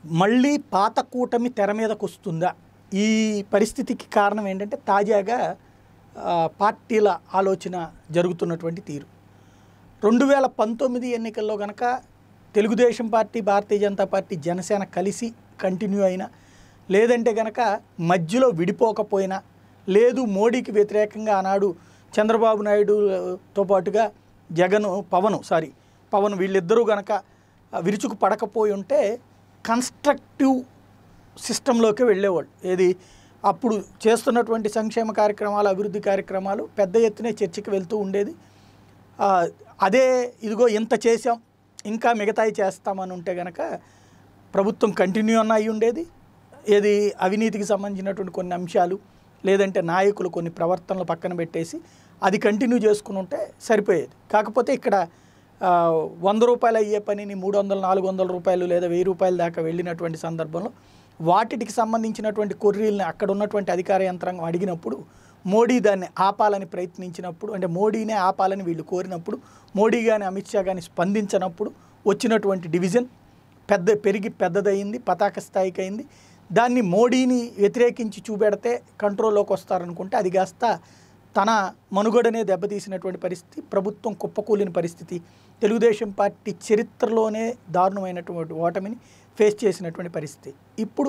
మళ్ళీ పాత కూటమి తెర మీదకొస్తుందా? ఈ పరిస్థితికి కారణం ఏంటంటే తాజాగా పార్టీల ఆలోచన జరుగుతున్నటువంటి తీరు. 2019 ఎన్నికల్లో గనక తెలుగుదేశం పార్టీ, భారతీయ జనతా పార్టీ, జనసేన కలిసి కంటిన్యూ అయినా, లేదంటే గనక మధ్యలో విడిపోకపోయినా, లేదు మోడీకి వ్యతిరేకంగా ఆనాడు చంద్రబాబు నాయుడుతో పాటుగా పవన్ వీళ్ళిద్దరూ గనక విరుచుకు పడకపోయి ఉంటే కన్స్ట్రక్టివ్ సిస్టంలోకి వెళ్ళేవాళ్ళు. ఏది అప్పుడు చేస్తున్నటువంటి సంక్షేమ కార్యక్రమాలు, అభివృద్ధి కార్యక్రమాలు పెద్ద ఎత్తునే చర్చకి వెళ్తూ ఉండేది. అదే ఇదిగో ఇంత చేసాం ఇంకా మిగతాయి చేస్తామని ఉంటే కనుక ప్రభుత్వం కంటిన్యూ అన్న అయి ఉండేది. ఏది అవినీతికి సంబంధించినటువంటి కొన్ని అంశాలు, లేదంటే నాయకులు కొన్ని ప్రవర్తనలు పక్కన పెట్టేసి అది కంటిన్యూ చేసుకుని ఉంటే సరిపోయేది. కాకపోతే ఇక్కడ 100 రూపాయలు అయ్యే పనిని 300, 400 రూపాయలు లేదా 1000 రూపాయల దాకా వెళ్ళినటువంటి సందర్భంలో వాటికి సంబంధించినటువంటి కొర్రీల్ని అక్కడ ఉన్నటువంటి అధికార యంత్రాంగం అడిగినప్పుడు, మోడీ దాన్ని ఆపాలని ప్రయత్నించినప్పుడు, అంటే మోడీనే ఆపాలని వీళ్ళు కోరినప్పుడు, మోడీ కానీ అమిత్ షా కానీ స్పందించినప్పుడు వచ్చినటువంటి డివిజన్ పెరిగి పెద్దదయింది, పతాక స్థాయికి అయింది. దాన్ని మోడీని వ్యతిరేకించి చూపెడితే కంట్రోల్లోకి వస్తారనుకుంటే అది కాస్త తన మనుగడనే దెబ్బతీసినటువంటి పరిస్థితి, ప్రభుత్వం కుప్పకూలిన పరిస్థితి, తెలుగుదేశం పార్టీ చరిత్రలోనే దారుణమైనటువంటి ఓటమిని ఫేస్ చేసినటువంటి పరిస్థితి. ఇప్పుడు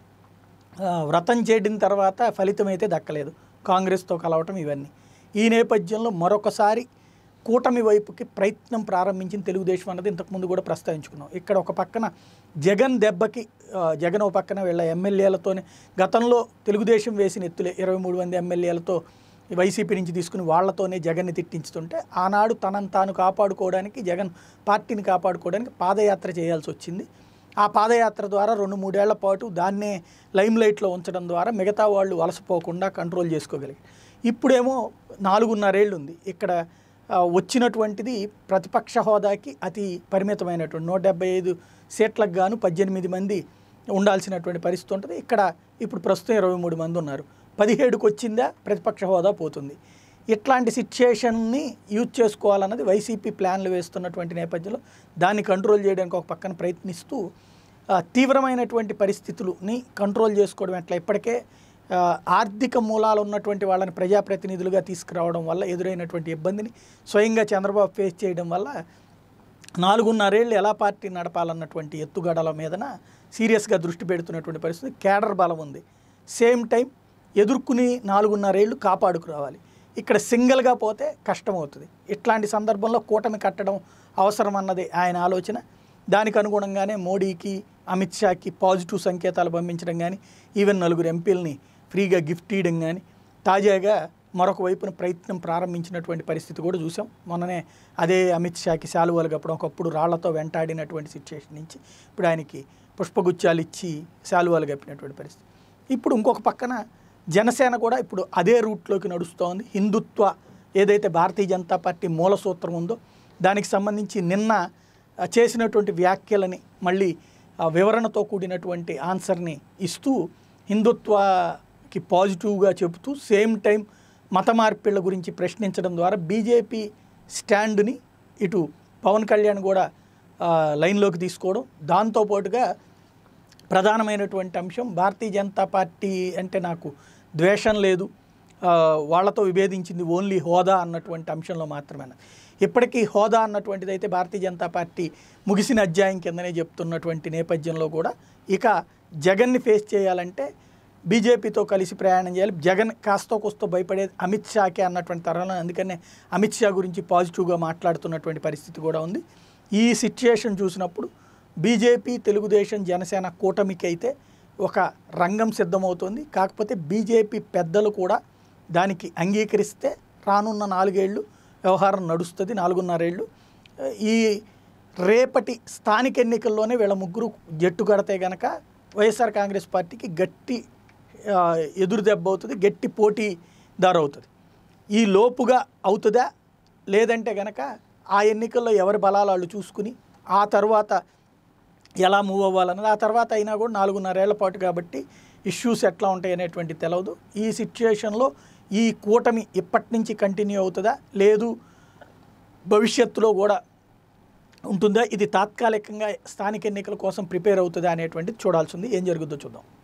వ్రతం చేయడం తర్వాత ఫలితం అయితే దక్కలేదు, కాంగ్రెస్తో కలవటం ఇవన్నీ. ఈ నేపథ్యంలో మరొకసారి కూటమి వైపుకి ప్రయత్నం ప్రారంభించిన తెలుగుదేశం అన్నది ఇంతకుముందు కూడా ప్రస్తావించుకున్నాం. ఇక్కడ ఒక పక్కన జగన్ దెబ్బకి జగన్ ఒక పక్కన వీళ్ళ ఎమ్మెల్యేలతోనే గతంలో తెలుగుదేశం వేసిన ఎత్తులే 23 మంది ఎమ్మెల్యేలతో వైసీపీ నుంచి తీసుకుని వాళ్లతోనే జగన్ని తిట్టించుతుంటే ఆనాడు తనను తాను కాపాడుకోవడానికి, జగన్ పార్టీని కాపాడుకోవడానికి పాదయాత్ర చేయాల్సి వచ్చింది. ఆ పాదయాత్ర ద్వారా 2-3 ఏళ్ల పాటు దాన్నే లైమ్ లైట్లో ఉంచడం ద్వారా మిగతా వాళ్ళు వలసపోకుండా కంట్రోల్ చేసుకోగలిగారు. ఇప్పుడేమో 4.5 ఏళ్ళు ఉంది. ఇక్కడ వచ్చినటువంటిది ప్రతిపక్ష హోదాకి అతి పరిమితమైనటువంటి 175 సీట్లకు గాను 18 మంది ఉండాల్సినటువంటి పరిస్థితి ఉంటుంది. ఇక్కడ ఇప్పుడు ప్రస్తుతం 23 మంది ఉన్నారు. 17కి వచ్చిందా ప్రతిపక్ష హోదా పోతుంది. ఇట్లాంటి సిచ్యుయేషన్ని యూజ్ చేసుకోవాలన్నది వైసీపీ ప్లాన్లు వేస్తున్నటువంటి నేపథ్యంలో దాన్ని కంట్రోల్ చేయడానికి ఒక పక్కన ప్రయత్నిస్తూ తీవ్రమైనటువంటి పరిస్థితులని కంట్రోల్ చేసుకోవడం ఎట్లా, ఇప్పటికే ఆర్థిక మూలాలు ఉన్నటువంటి వాళ్ళని ప్రజాప్రతినిధులుగా తీసుకురావడం వల్ల ఎదురైనటువంటి ఇబ్బందిని స్వయంగా చంద్రబాబు ఫేస్ చేయడం వల్ల 4.5 ఏళ్ళు ఎలా పార్టీ నడపాలన్నటువంటి ఎత్తుగడల మీదన సీరియస్గా దృష్టి పెడుతున్నటువంటి పరిస్థితి. కేడర్ బలం ఉంది, సేమ్ టైం ఎదుర్కొని 4.5 ఏళ్ళు కాపాడుకురావాలి. ఇక్కడ సింగిల్గా పోతే కష్టమవుతుంది. ఇట్లాంటి సందర్భంలో కూటమి కట్టడం అవసరం అన్నది ఆయన ఆలోచన. దానికి అనుగుణంగానే మోడీకి, అమిత్ షాకి పాజిటివ్ సంకేతాలు పంపించడం కానీ, ఈవెన్ 4 ఎంపీలని ఫ్రీగా గిఫ్ట్ ఇవ్వడం కానీ, తాజాగా మరొక వైపున ప్రయత్నం ప్రారంభించినటువంటి పరిస్థితి కూడా చూసాం. మొన్ననే అదే అమిత్ షాకి శాలువాలు కప్పడం, ఒకప్పుడు రాళ్లతో వెంటాడినటువంటి సిచ్యుయేషన్ నుంచి ఇప్పుడు ఆయనకి పుష్పగుచ్చాలు ఇచ్చి శాలువాలు కప్పినటువంటి పరిస్థితి. ఇప్పుడు ఇంకొక పక్కన జనసేన కూడా ఇప్పుడు అదే రూట్లోకి నడుస్తోంది. హిందుత్వ ఏదైతే భారతీయ జనతా పార్టీ మూల సూత్రం ఉందో దానికి సంబంధించి నిన్న చేసినటువంటి వ్యాఖ్యలని మళ్ళీ వివరణతో కూడినటువంటి ఆన్సర్ని ఇస్తూ హిందుత్వకి పాజిటివ్గా చెబుతూ సేమ్ టైం మత మార్పిళ్ల గురించి ప్రశ్నించడం ద్వారా బీజేపీ స్టాండ్ని ఇటు పవన్ కళ్యాణ్ కూడా లైన్లోకి తీసుకోవడం. దాంతోపాటుగా ప్రధానమైనటువంటి అంశం భారతీయ జనతా పార్టీ అంటే నాకు ద్వేషం లేదు, వాళ్లతో విభేదించింది ఓన్లీ హోదా అన్నటువంటి అంశంలో మాత్రమే. ఇప్పటికీ హోదా అన్నటువంటిది అయితే భారతీయ జనతా పార్టీ ముగిసిన అధ్యాయం కిందనే చెప్తున్నటువంటి నేపథ్యంలో కూడా ఇక జగన్ని ఫేస్ చేయాలంటే బీజేపీతో కలిసి ప్రయాణం చేయాలి. జగన్ కాస్తో కూస్తో భయపడేది అమిత్ షాకే అన్నటువంటి తరంలో, అందుకనే అమిత్ షా గురించి పాజిటివ్గా మాట్లాడుతున్నటువంటి పరిస్థితి కూడా ఉంది. ఈ సిచ్యుయేషన్ చూసినప్పుడు బీజేపీ, తెలుగుదేశం, జనసేన కూటమికి అయితే ఒక రంగం సిద్ధమవుతుంది. కాకపోతే బీజేపీ పెద్దలు కూడా దానికి అంగీకరిస్తే రానున్న 4 ఏళ్ళు వ్యవహారం నడుస్తుంది. 4.5 ఏళ్ళు ఈ రేపటి స్థానిక ఎన్నికల్లోనే వీళ్ళ ముగ్గురు జట్టు కడితే కనుక వైఎస్ఆర్ కాంగ్రెస్ పార్టీకి గట్టి ఎదురు దెబ్బ అవుతుంది, గట్టి పోటీదారు అవుతుంది. ఈ లోపుగా అవుతుందా, లేదంటే కనుక ఆ ఎన్నికల్లో ఎవరి బలాలు వాళ్ళు చూసుకుని ఆ తర్వాత ఎలా మూవ్ అవ్వాలన్నది, ఆ తర్వాత అయినా కూడా 4.5 ఏళ్ల పాటు కాబట్టి ఇష్యూస్ ఎట్లా ఉంటాయి అనేటువంటి తెలియదు. ఈ సిచ్యుయేషన్లో ఈ కూటమి ఇప్పటి నుంచి కంటిన్యూ అవుతుందా, లేదు భవిష్యత్తులో కూడా ఉంటుందా, ఇది తాత్కాలికంగా స్థానిక ఎన్నికల కోసం ప్రిపేర్ అవుతుందా అనేటువంటిది చూడాల్సింది. ఏం జరుగుతుందో చూద్దాం.